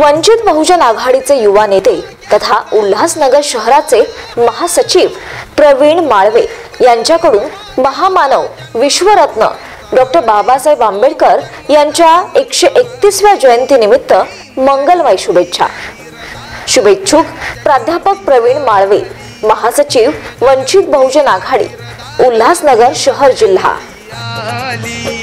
वंचित बहुजन आघाडीचे युवा नेते तथा उल्हासनगर शहराचे महासचिव प्रवीण माळवे यांच्याकडून महामानव विश्वरत्न डॉक्टर बाबासाहेब आंबेडकर यांच्या 131व्या जयंतीनिमित्त मंगलमय शुभेच्छा। शुभेच्छुक प्राध्यापक प्रवीण माळवे, महासचिव वंचित बहुजन आघाडी, उल्हासनगर शहर जिल्हा।